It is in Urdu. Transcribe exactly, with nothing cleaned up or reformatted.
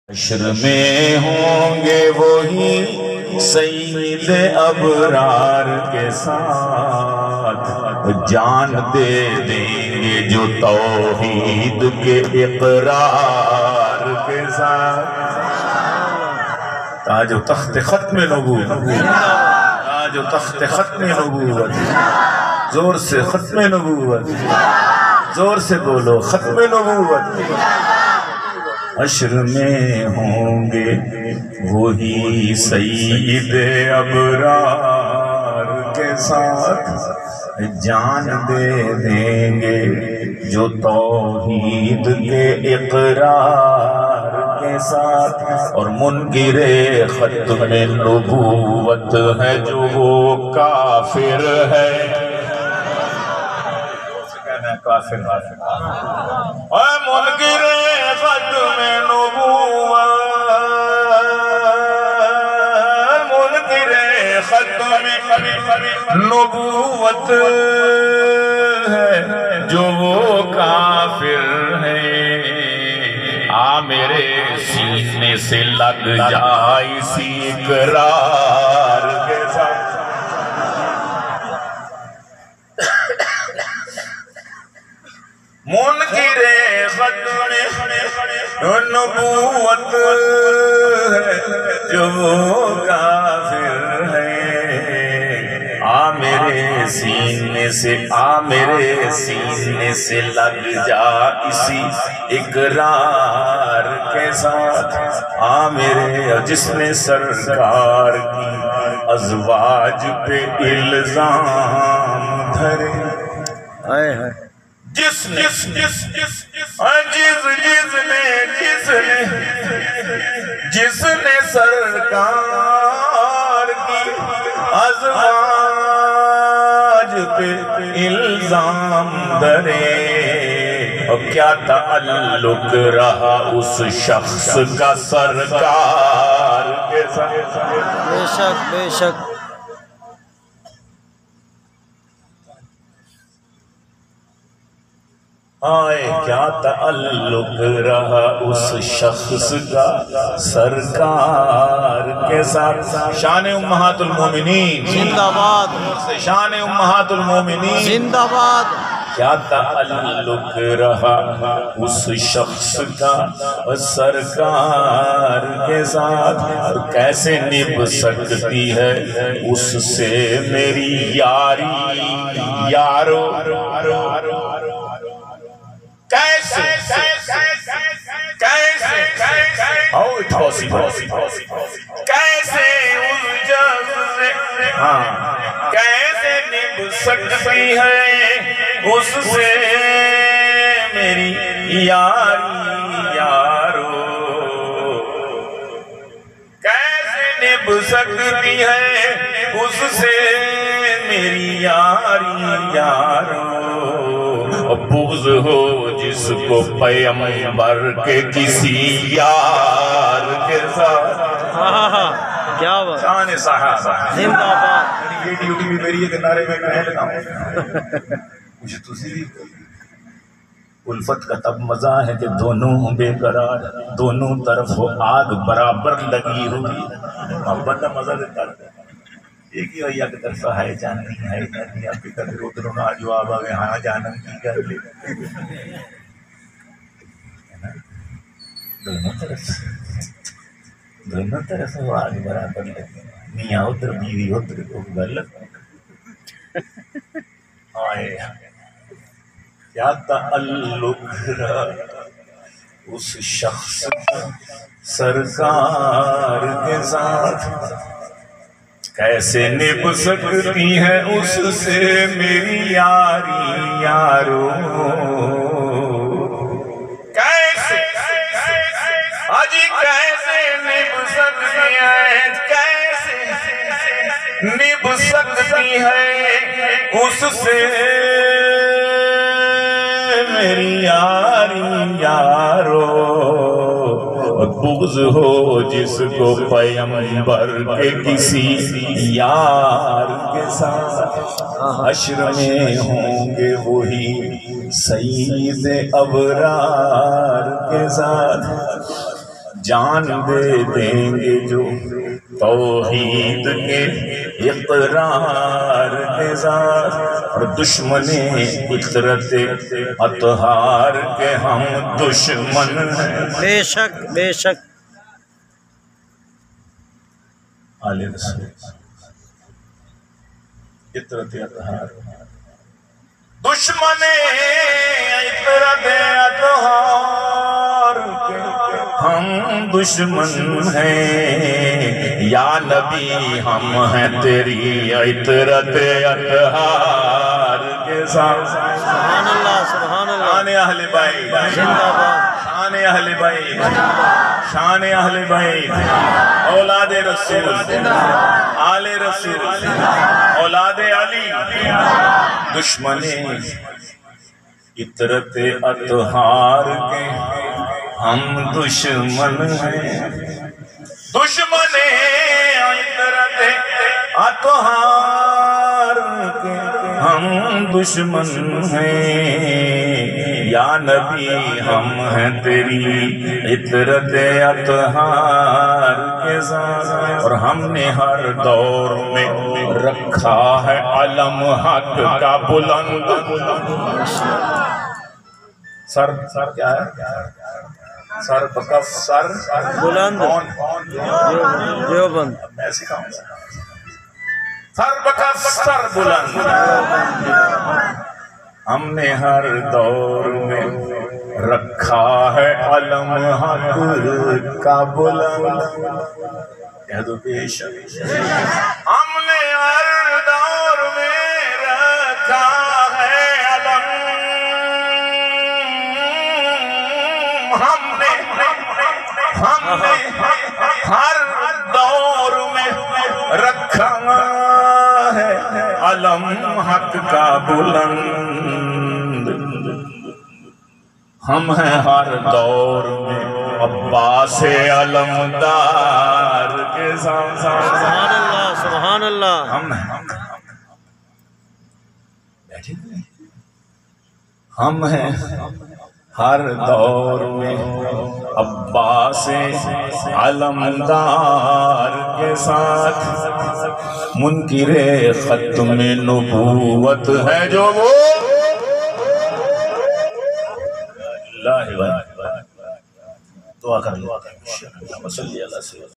حشر میں ہوں گے وہی سید ابرار کے ساتھ، جان دے دیں گے جو توحید کے اقرار کے ساتھ۔ تاج و تخت ختم نبوت، تاج و تخت ختم نبوت، زور سے ختم نبوت، زور سے بولو ختم نبوت۔ حشر میں ہوں گے وہی سید ابرار کے ساتھ، جان دے دیں گے جو توحید کے اقرار کے ساتھ، اور منکر ختم نبوت ہے جو وہ کافر ہے۔ کافر اے منکر ختم نبوت، منکر ختم نبوت ہے جو وہ کافر ہے۔ آ میرے سینے سے لگ جا اسی اقرار کے ساتھ۔ منکر ختم نبوت ہے جو وہ کافر ہے۔ آ میرے سینے سے، آ میرے سینے سے لگ جا اسی اقرار کے ساتھ۔ آ میرے، جس نے سرکار کی ازواج پہ الزام دھرے، جس نے جس جس جس جس نے جس نے جس نے سرکار کی ازواج پہ الزام دھرے، اور کیا تعلق رہا اس شخص کا سرکار کے ساتھ۔ بے شک بے شک آئے کیا تعلق رہا اس شخص کا سرکار کے ساتھ۔ شان امہات المومنین زندہ باد، شان امہات المومنین زندہ باد۔ کیا تعلق رہا اس شخص کا سرکار کے ساتھ، اور کیسے نبھ سکتی ہے اس سے میری یاری یارو، کیسے کیسے کیسے الجھن سے، ہاں کیسے نبھ سکتی ہے اس سے میری یاری یارو، کیسے نبھ سکتی ہے اس سے میری یاری یارو۔ بغض ہو جس کو پیغمبر کے کسی یار کے ساتھ۔ کیا بات، شان صحابہ زندہ باد۔ یہ ڈیوٹی بھی میری ہے کہ نعرے میں کہنے لگا ہوں مجھے تسی بھی الفت کا تب مزہ ہے کہ دونوں بے قرار، دونوں طرف آگ برابر لگی ہوئی، محبت کا مزہ دیتا ہے۔ ایک ہی ویا کی طرف ہے جاننی ہے جاننی، آپ کی طرف ادھروں نہ جواب آگے ہاں جانن کی کر لے، دونوں طرف دونوں طرف آگ برابر لگی، میاں ادھر بیوی ادھر کو غلط آئے۔ کیا تعلق رہا اس شخص سرکار کے ساتھ، کیسے نبھ سکتی ہے اس سے میری یاری یارو، کیسے آجی کیسے نبھ سکتی ہے، کیسے نبھ سکتی ہے اس سے میری یاری یارو۔ بغض ہو جس کو پیغمبر کے کسی یار کے ساتھ، حشر میں ہوں گے وہی سید ابرار کے ساتھ، جان دے دیں گے جو توحید کے اقرار کے ساتھ، اور دشمن فطرت اطہار کے ہم دشمن ہیں۔ بے شک بے شک۔ آل رسول فطرت اطہار دشمن فطرت اطہار کے ہم دشمن ہیں، یا نبی ہم ہیں تیری عطرت اطہار کے ساتھ۔ سبحان اللہ سبحان اللہ۔ شان اہل بیت زندہ باد۔ شان اہل بیت شان اہل بیت، اولاد رسول، آل رسول، اولاد علی، دشمن فطرت اطہار کے ہم دشمن ہیں، دشمن فطرت اطہار کے ہم دشمن ہیں، یا نبی ہم ہیں تیری عطرت اطہار کے ساتھ، اور ہم نے ہر دور میں رکھا ہے علم حق کا بلند۔ سر سر کیا ہے؟ سر بکف سر بلند۔ کون؟ دیوبند۔ میں سکھاؤں سر بکف سر بلند۔ ہم نے ہر دور میں رکھا ہے علم حق کا بلند، کہہ دو پیش۔ ہم نے ہر دور میں رکھا ہے علم، ہم نے ہم نے ہر دور میں رکھا ہے علم حق کا بلند، ہم ہیں ہر دور میں عباس علمدار کے ساتھ۔ سبحان اللہ سبحان اللہ۔ ہم ہیں بیٹھے ہوئے، ہم ہیں ہر دور میں عباس علمدار کے ساتھ، منکر ختم نبوت ہے جو وہ اللہ دعا کر لو۔